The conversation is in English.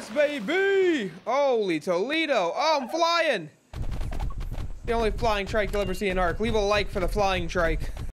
Yes, baby! Holy Toledo. Oh, I'm flying. The only flying trike you'll ever see in Ark. Leave a like for the flying trike.